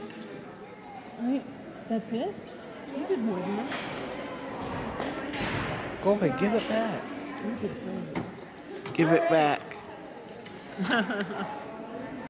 Right. That's it? You did more than that. Go away, give it back. You did more. Give it back.